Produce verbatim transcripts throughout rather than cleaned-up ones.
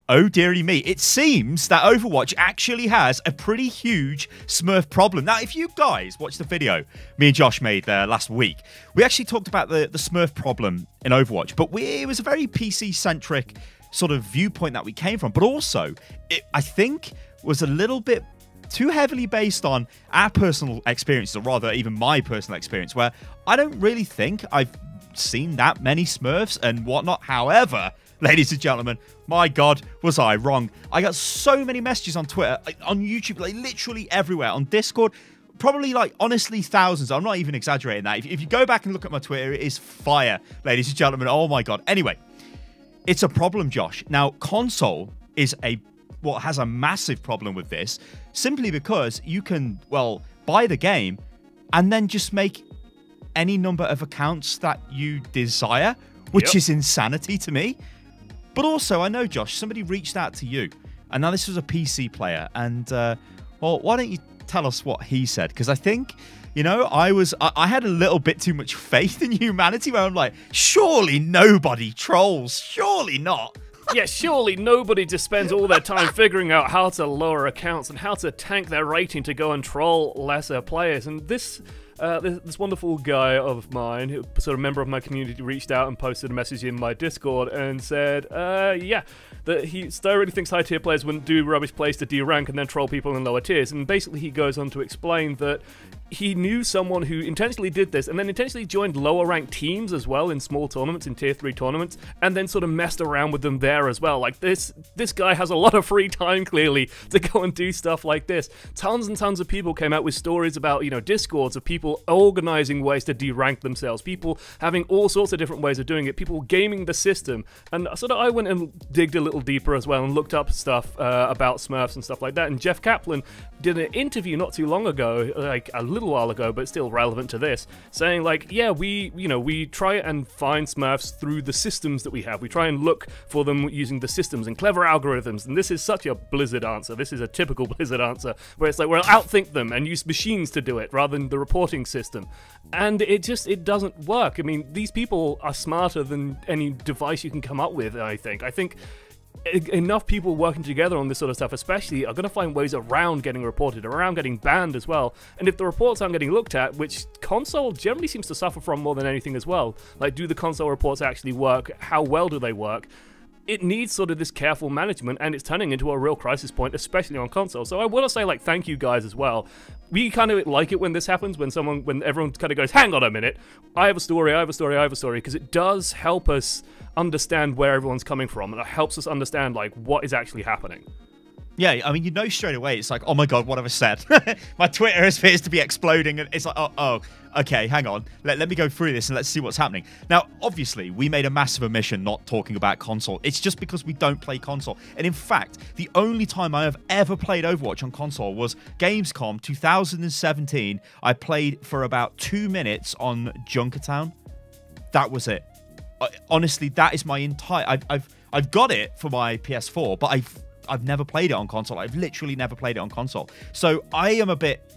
Oh dearie me, it seems that Overwatch actually has a pretty huge Smurf problem. Now, if you guys watched the video me and Josh made there last week, we actually talked about the, the Smurf problem in Overwatch, but we, it was a very P C-centric sort of viewpoint that we came from, but also, it, I think, was a little bit too heavily based on our personal experiences, or rather even my personal experience, where I don't really think I've seen that many Smurfs and whatnot. However, ladies and gentlemen, my God, was I wrong. I got so many messages on Twitter, on YouTube, like literally everywhere, on Discord, probably like honestly thousands. I'm not even exaggerating that. If, if you go back and look at my Twitter, it is fire, ladies and gentlemen. Oh my God. Anyway, it's a problem, Josh. Now, console is a what has a massive problem with this, simply because you can, well, buy the game and then just make any number of accounts that you desire, which yep. is insanity to me. But also, I know, Josh, somebody reached out to you, and now this was a P C player, and, uh, well, why don't you tell us what he said? Because I think, you know, I was, I, I had a little bit too much faith in humanity, where I'm like, surely nobody trolls, surely not. Yeah, surely nobody just spends all their time figuring out how to lower accounts and how to tank their rating to go and troll lesser players. And this... Uh, this, this wonderful guy of mine, who sort of member of my community, reached out and posted a message in my Discord and said, uh, yeah, that he Sto really thinks high tier players wouldn't do rubbish plays to D rank and then troll people in lower tiers. And basically he goes on to explain that he knew someone who intentionally did this and then intentionally joined lower ranked teams as well in small tournaments, in tier three tournaments, and then sort of messed around with them there as well. Like this, this guy has a lot of free time clearly to go and do stuff like this. Tons and tons of people came out with stories about, you know, Discords of people organizing ways to de-rank themselves, people having all sorts of different ways of doing it, people gaming the system. And sort of I went and digged a little deeper as well and looked up stuff uh, about Smurfs and stuff like that. And Jeff Kaplan did an interview not too long ago, like a little while ago, but still relevant to this, saying like, yeah, we, you know, we try and find Smurfs through the systems that we have. We try and look for them using the systems and clever algorithms. And this is such a Blizzard answer. This is a typical Blizzard answer, where it's like, we'll outthink them and use machines to do it rather than the reporting system. And it just, it doesn't work. I mean, these people are smarter than any device you can come up with, I think. I think enough people working together on this sort of stuff especially are going to find ways around getting reported, around getting banned as well. And if the reports aren't getting looked at, which console generally seems to suffer from more than anything as well, like, do the console reports actually work? How well do they work? It needs sort of this careful management, and it's turning into a real crisis point, especially on console. So I want to say, like, thank you guys as well. We kind of like it when this happens, when someone, when everyone kind of goes, hang on a minute, I have a story, I have a story, I have a story, because it does help us understand where everyone's coming from, and it helps us understand, like, what is actually happening. Yeah, I mean, you know straight away, it's like, oh my God, what have I said? My Twitter appears to be exploding, and it's like, oh, oh okay, hang on. Let, let me go through this and let's see what's happening. Now, obviously, we made a massive omission not talking about console. It's just because we don't play console. And in fact, the only time I have ever played Overwatch on console was Gamescom two thousand seventeen. I played for about two minutes on Junkertown. That was it. I, honestly, that is my entire... I've, I've, I've got it for my P S four, but I've... I've never played it on console. I've literally never played it on console. So I am a bit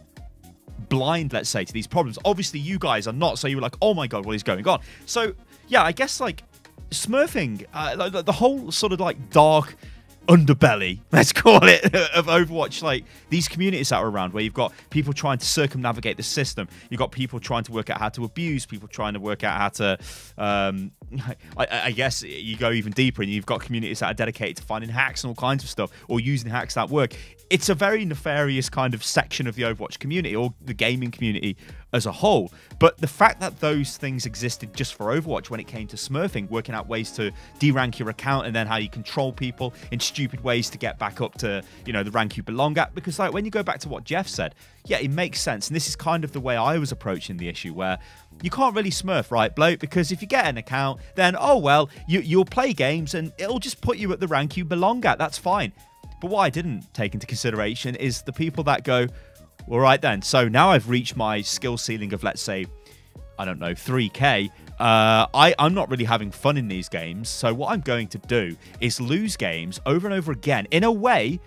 blind, let's say, to these problems. Obviously, you guys are not. So you were like, oh my God, what is going on? So, yeah, I guess, like, smurfing, uh, the, the whole sort of, like, dark underbelly, let's call it, of Overwatch, like these communities that are around where you've got people trying to circumnavigate the system, you've got people trying to work out how to abuse, people trying to work out how to um I, I guess you go even deeper and you've got communities that are dedicated to finding hacks and all kinds of stuff, or using hacks that work. It's a very nefarious kind of section of the Overwatch community, or the gaming community as a whole. But the fact that those things existed just for Overwatch when it came to smurfing, working out ways to de-rank your account and then how you control people in stupid ways to get back up to, you know, the rank you belong at. Because, like, when you go back to what Jeff said, yeah, it makes sense. And this is kind of the way I was approaching the issue, where you can't really smurf, right, bloke? Because if you get an account, then, oh, well, you, you'll play games and it'll just put you at the rank you belong at. That's fine. But what I didn't take into consideration is the people that go, all right then, so now I've reached my skill ceiling of, let's say, I don't know, three K. Uh, I, I'm not really having fun in these games. So what I'm going to do is lose games over and over again in a way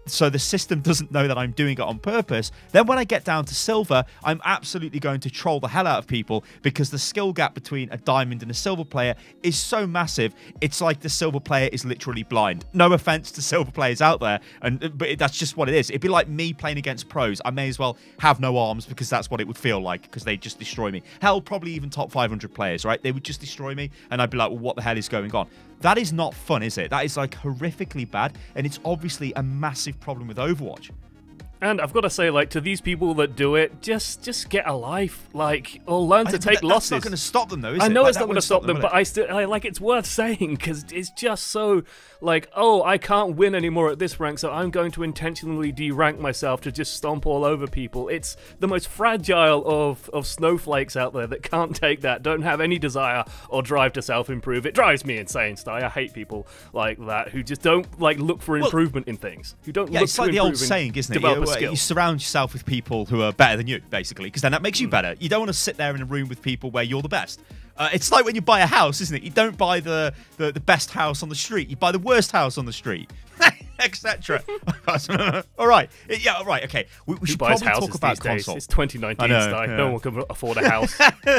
so the system doesn't know that I'm doing it on purpose. Then when I get down to silver, I'm absolutely going to troll the hell out of people because the skill gap between a diamond and a silver player is so massive. It's like the silver player is literally blind. No offense to silver players out there, and but that's just what it is. It'd be like me playing against pros. I may as well have no arms because that's what it would feel like, because they'd just destroy me. Hell, probably even top five hundred players, right? They would just destroy me, and I'd be like, well, what the hell is going on? That is not fun, is it? That is like horrifically bad, and it's obviously a massive problem with Overwatch. And I've got to say, like, to these people that do it, just just get a life, like, or learn to I, take that, losses. That's not going to stop them, though, is I it? know Like, it's not going to stop them, them but I still, I, like, it's worth saying, because it's just so, like, oh, I can't win anymore at this rank, so I'm going to intentionally de-rank myself to just stomp all over people. It's the most fragile of, of snowflakes out there that can't take that, don't have any desire or drive to self-improve. It drives me insane, Sty. I hate people like that, who just don't, like, look for improvement well, in things, who don't yeah, look it's to like the improve old saying, isn't it? Develop You, a skill. you surround yourself with people who are better than you, basically, because then that makes you better. You don't want to sit there in a room with people where you're the best. Uh, it's like when you buy a house, isn't it? You don't buy the, the, the best house on the street. You buy the worst house on the street, et cetera. All right. Yeah, all right, okay. We, we should probably talk about console. It's twenty nineteen, know, Sty. yeah. No one can afford a house.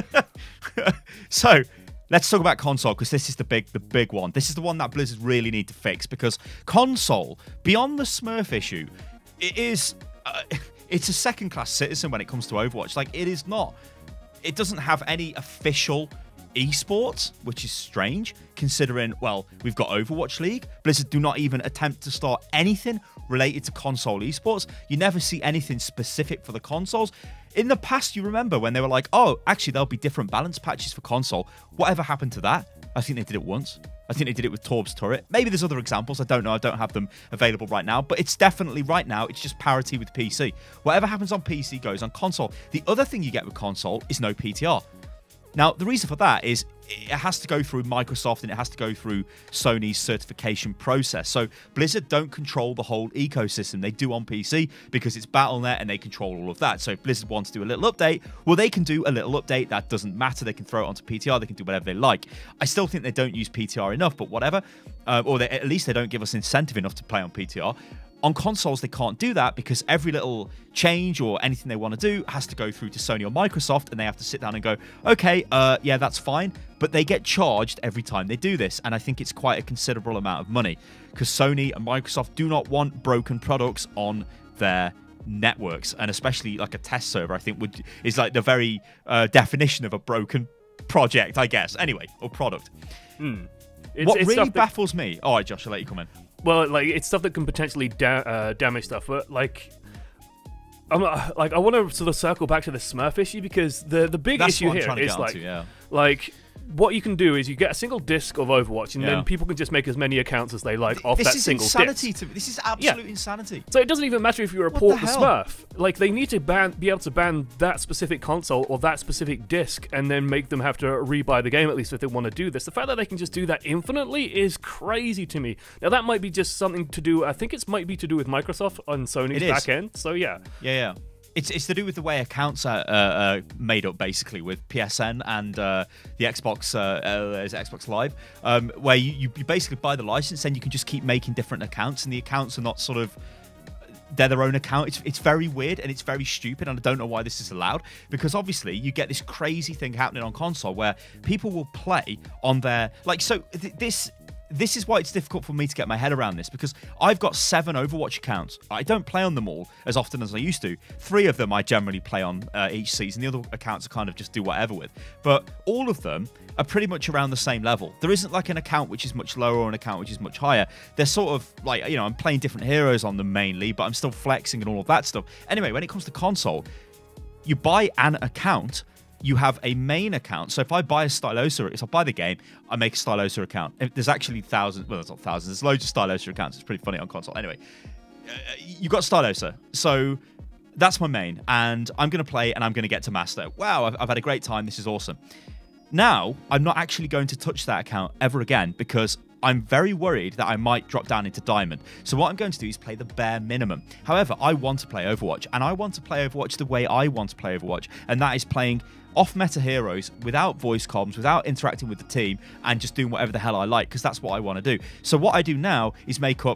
So, let's talk about console, because this is the big the big one. This is the one that Blizzard really need to fix, because console, beyond the Smurf issue, it is uh, it's a second-class citizen when it comes to Overwatch. Like, it is not. It doesn't have any official esports, which is strange, considering, well, we've got Overwatch League. Blizzard do not even attempt to start anything related to console esports. You never see anything specific for the consoles. In the past, you remember when they were like, oh, actually, there'll be different balance patches for console. Whatever happened to that? I think they did it once. I think they did it with Torb's turret. Maybe there's other examples. I don't know. I don't have them available right now. But it's definitely right now, it's just parity with P C. Whatever happens on P C goes on console. The other thing you get with console is no P T R. Now, the reason for that is it has to go through Microsoft and it has to go through Sony's certification process. So Blizzard don't control the whole ecosystem. They do on P C because it's Battle dot net and they control all of that. So if Blizzard wants to do a little update, well, they can do a little update. That doesn't matter. They can throw it onto P T R. They can do whatever they like. I still think they don't use P T R enough, but whatever. Uh, or they, at least they don't give us incentive enough to play on P T R. On consoles, they can't do that because every little change or anything they want to do has to go through to Sony or Microsoft, and they have to sit down and go, okay, uh, yeah, that's fine. But they get charged every time they do this, and I think it's quite a considerable amount of money because Sony and Microsoft do not want broken products on their networks, and especially like a test server, I think, would is like the very uh, definition of a broken project, I guess. Anyway, or product. Hmm. It's, what it's really baffles that... me... All right, Josh, I'll let you come in. Well, like, it's stuff that can potentially da uh, damage stuff, but, like... I'm not, like, I want to sort of circle back to the Smurf issue, because the, the big That's issue what I'm here trying to is, get like... onto, yeah. Like... What you can do is you get a single disc of Overwatch, and yeah. then people can just make as many accounts as they like Th off this that is single insanity disc. To me. This is absolute yeah. insanity. So it doesn't even matter if you report the, the Smurf. Like, they need to ban, be able to ban that specific console or that specific disc, and then make them have to rebuy the game, at least if they want to do this. The fact that they can just do that infinitely is crazy to me. Now, that might be just something to do, I think it might be to do with Microsoft on Sony's back end, so yeah. Yeah, yeah. It's, it's to do with the way accounts are uh, uh, made up, basically, with P S N and uh, the Xbox, uh, uh, is it Xbox Live, um, where you, you basically buy the license and you can just keep making different accounts, and the accounts are not sort of, they're their own account. It's, it's very weird and it's very stupid, and I don't know why this is allowed, because obviously you get this crazy thing happening on console where people will play on their, like, so th this... This is why it's difficult for me to get my head around this, because I've got seven Overwatch accounts. I don't play on them all as often as I used to. Three of them I generally play on uh, each season. The other accounts I kind of just do whatever with. But all of them are pretty much around the same level. There isn't like an account which is much lower or an account which is much higher. They're sort of like, you know, I'm playing different heroes on them mainly, but I'm still flexing and all of that stuff. Anyway, when it comes to console, you buy an account, you have a main account. So if I buy a Stylosa, if I buy the game, I make a Stylosa account. If there's actually thousands, well, there's not thousands, there's loads of Stylosa accounts. It's pretty funny on console. Anyway, uh, you got Stylosa. So that's my main, and I'm going to play and I'm going to get to master. Wow, I've, I've had a great time. This is awesome. Now, I'm not actually going to touch that account ever again, because I'm very worried that I might drop down into Diamond. So what I'm going to do is play the bare minimum. However, I want to play Overwatch, and I want to play Overwatch the way I want to play Overwatch, and that is playing off-meta heroes without voice comms, without interacting with the team, and just doing whatever the hell I like, because that's what I want to do. So what I do now is make up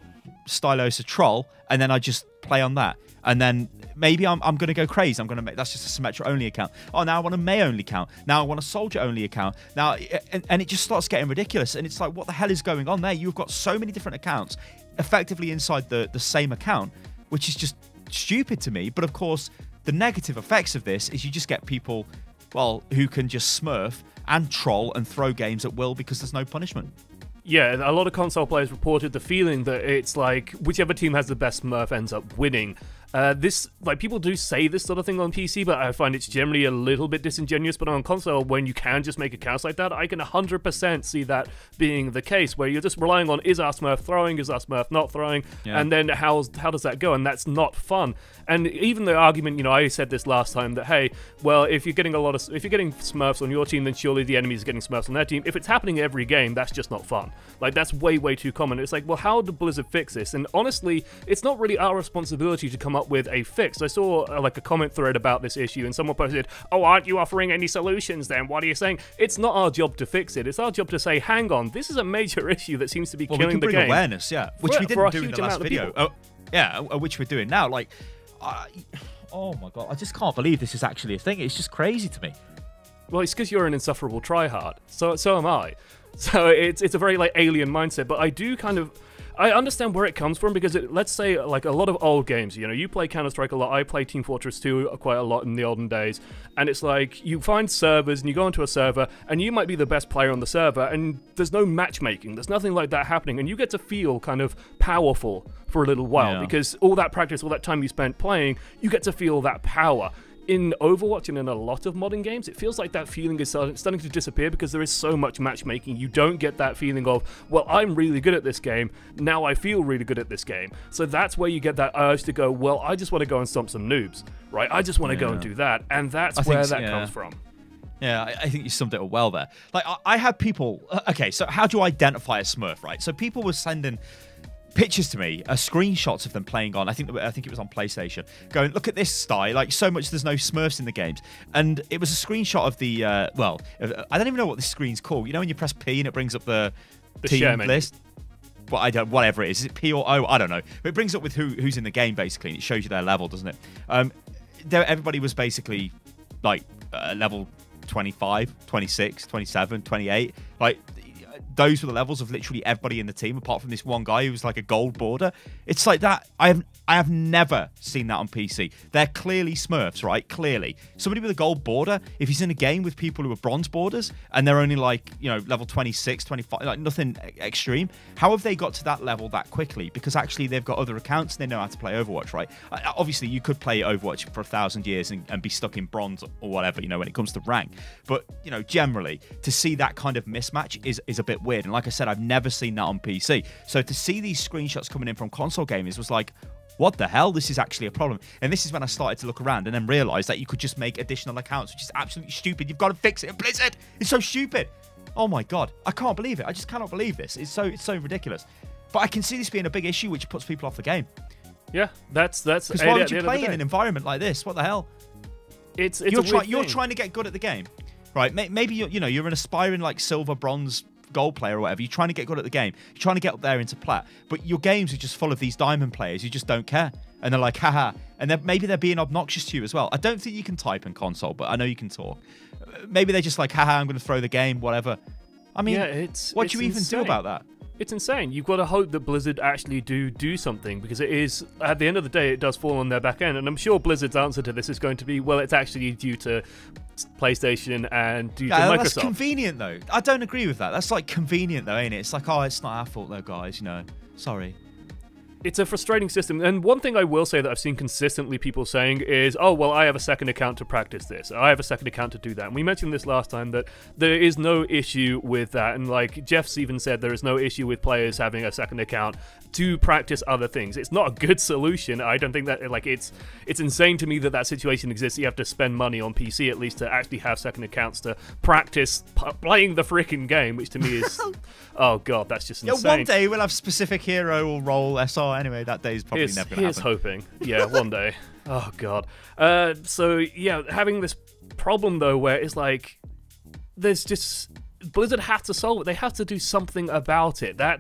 Stylosa troll, and then I just play on that. And then maybe I'm, I'm going to go crazy. I'm going to make that's just a Symmetra only account. Oh, now I want a May only account. Now I want a Soldier only account. Now, and, and it just starts getting ridiculous. And it's like, what the hell is going on there? You've got so many different accounts effectively inside the, the same account, which is just stupid to me. But of course, the negative effects of this is you just get people, well, who can just smurf and troll and throw games at will because there's no punishment. Yeah, a lot of console players reported the feeling that it's like whichever team has the best Smurf ends up winning. Uh, this, like, people do say this sort of thing on P C, but I find it's generally a little bit disingenuous. But on console, when you can just make accounts like that, I can one hundred percent see that being the case, where you're just relying on, is our Smurf throwing, is our Smurf not throwing, yeah. and then how's, how does that go? And that's not fun. And even the argument, you know, I said this last time, that, hey, well, if you're getting a lot of, if you're getting Smurfs on your team, then surely the enemies are getting Smurfs on their team. If it's happening every game, that's just not fun. Like, that's way, way too common. It's like, well, how did Blizzard fix this? And honestly, it's not really our responsibility to come up with a fix. I saw uh, like a comment thread about this issue, and someone posted, oh, aren't you offering any solutions then? What are you saying? It's not our job to fix it. It's our job to say, hang on, this is a major issue that seems to be well, killing we can the bring game. awareness, yeah, which for, we didn't do in the last video. Oh, yeah, which we're doing now. Like, I, oh my god, I just can't believe this is actually a thing. It's just crazy to me. Well, it's because you're an insufferable tryhard. So, so am I. So it's it's a very like alien mindset. But I do kind of. I understand where it comes from, because it, let's say like a lot of old games, you know, you play Counter-Strike a lot, I play Team Fortress two quite a lot in the olden days, and it's like you find servers and you go into a server and you might be the best player on the server and there's no matchmaking, there's nothing like that happening, and you get to feel kind of powerful for a little while, yeah. because all that practice, all that time you spent playing, you get to feel that power. In Overwatch and in a lot of modern games, it feels like that feeling is starting to disappear because there is so much matchmaking. You don't get that feeling of, well, I'm really good at this game, now I feel really good at this game. So that's where you get that urge to go, well, I just want to go and stomp some noobs, right? I just want to yeah. go and do that. And that's I where that yeah. comes from. Yeah, I, I think you summed it up well there. Like, I, I had people... Okay, so how do you identify a Smurf, right? So people were sending pictures to me, uh, screenshots of them playing on, I think I think it was on PlayStation, going, look at this style, like so much there's no Smurfs in the games. And it was a screenshot of the, uh, well, I don't even know what this screen's called. You know when you press P and it brings up the, the team list? Well, I don't, whatever it is. Is it P or O? I don't know. But it brings up with who who's in the game, basically, and it shows you their level, doesn't it? Um, there, everybody was basically, like, uh, level twenty-five, twenty-six, twenty-seven, twenty-eight. Like, those were the levels of literally everybody in the team, apart from this one guy who was like a gold border. It's like that. I have I have never seen that on P C. They're clearly Smurfs, right? Clearly. Somebody with a gold border, if he's in a game with people who are bronze borders and they're only like, you know, level twenty-six, twenty-five, like nothing extreme, how have they got to that level that quickly? Because actually they've got other accounts and they know how to play Overwatch, right? Obviously, you could play Overwatch for a thousand years and, and be stuck in bronze or whatever, you know, when it comes to rank. But, you know, generally, to see that kind of mismatch is, is a bit weird. And like I said, I've never seen that on P C. So to see these screenshots coming in from console gamers was like, what the hell? This is actually a problem. And this is when I started to look around and then realized that you could just make additional accounts, which is absolutely stupid. You've got to fix it. Blizzard, it's so stupid. Oh my God. I can't believe it. I just cannot believe this. It's so it's so ridiculous. But I can see this being a big issue, which puts people off the game. Yeah, that's that's. Because why would you play in an environment like this? What the hell? It's it's you're, a try, weird you're thing. trying to get good at the game, right? Maybe you're, you know you're an aspiring like silver, bronze, gold player or whatever. You're trying to get good at the game. You're trying to get up there into plat. But your games are just full of these diamond players who just don't care. And they're like, haha. And they're, maybe they're being obnoxious to you as well. I don't think you can type in console, but I know you can talk. Maybe they're just like, haha, I'm going to throw the game, whatever. I mean, yeah, it's, what it's do you even insane. do about that? It's insane. You've got to hope that Blizzard actually do do something, because it is, at the end of the day, it does fall on their back end. And I'm sure Blizzard's answer to this is going to be, well, it's actually due to PlayStation and due yeah, to Microsoft. That's convenient, though. I don't agree with that. That's like convenient, though, ain't it? It's like, oh, it's not our fault, though, guys. You know, sorry. It's a frustrating system. And one thing I will say that I've seen consistently people saying is, oh, well, I have a second account to practice this. I have a second account to do that. And we mentioned this last time, that there is no issue with that. And like Jeff's even said, there is no issue with players having a second account to practice other things. It's not a good solution. I don't think that, like, it's it's insane to me that that situation exists. You have to spend money on P C at least to actually have second accounts to practice p- playing the freaking game, which to me is, oh God, that's just insane. Yeah, one day we'll have specific hero or role S R. Anyway, that day is probably here's, never going to happen. Here's hoping. Yeah, one day. Oh, God. Uh, so, yeah, having this problem, though, where it's like, there's just... Blizzard have to solve it. They have to do something about it. That's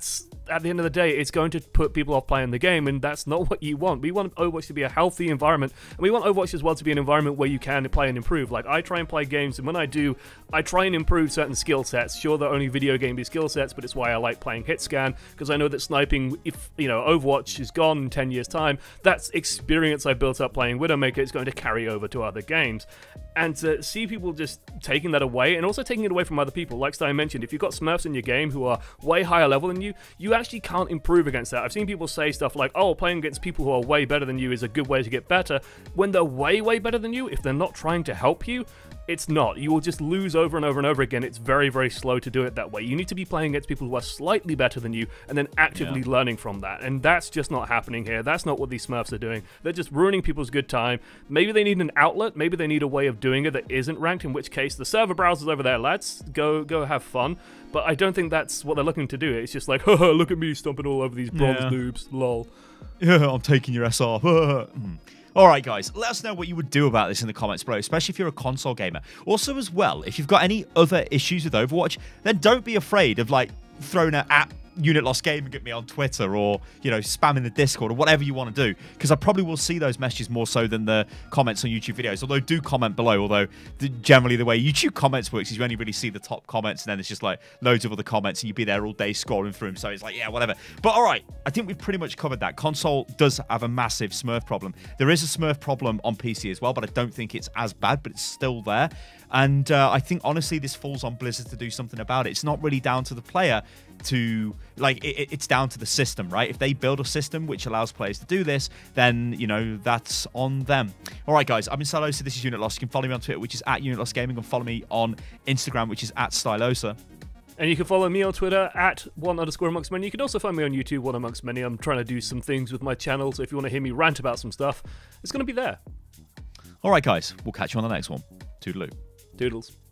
at the end of the day, it's going to put people off playing the game, and that's not what you want. We want Overwatch to be a healthy environment, and we want Overwatch as well to be an environment where you can play and improve. Like, I try and play games, and when I do, I try and improve certain skill sets. Sure, they're only video game skill sets, but it's why I like playing hit scan, because I know that sniping, if, you know, Overwatch is gone in ten years' time, that's experience I built up playing Widowmaker is going to carry over to other games. And to see people just taking that away, and also taking it away from other people, like Stein mentioned, if you've got Smurfs in your game who are way higher level than you, you actually can't improve against that. I've seen people say stuff like, oh, playing against people who are way better than you is a good way to get better, when they're way, way better than you. If they're not trying to help you, it's not. You will just lose over and over and over again. It's very, very slow to do it that way. You need to be playing against people who are slightly better than you and then actively yeah. learning from that. And that's just not happening here. That's not what these Smurfs are doing. They're just ruining people's good time. Maybe they need an outlet. Maybe they need a way of doing it that isn't ranked, in which case the server browser's over there, lads. Go go have fun. But I don't think that's what they're looking to do. It's just like, haha, look at me stomping all over these bronze yeah. noobs. Lol. Yeah, I'm taking your S R. All right, guys, let us know what you would do about this in the comments below, especially if you're a console gamer. Also, as well, if you've got any other issues with Overwatch, then don't be afraid of, like, throwing it at Unit Lost Gaming at me on Twitter, or, you know, spamming the Discord, or whatever you want to do, because I probably will see those messages more so than the comments on YouTube videos. Although, do comment below, although the, generally the way YouTube comments works is you only really see the top comments, and then it's just like loads of other comments, and you'd be there all day scrolling through them, so it's like, yeah, whatever. But all right, I think we've pretty much covered that. Console does have a massive Smurf problem. There is a Smurf problem on P C as well, but I don't think it's as bad, but it's still there. And uh, I think, honestly, this falls on Blizzard to do something about it. It's not really down to the player to, like, it, it's down to the system, right? If they build a system which allows players to do this, then, you know, that's on them. All right, guys, I've been Stylosa. This is Unit Lost. You can follow me on Twitter, which is at Unit Lost Gaming, and follow me on Instagram, which is at Stylosa. And you can follow me on Twitter at one underscore amongst many. You can also find me on YouTube, one amongst many. I'm trying to do some things with my channel, so if you want to hear me rant about some stuff, it's going to be there. All right, guys, we'll catch you on the next one. Toodaloo. Doodles.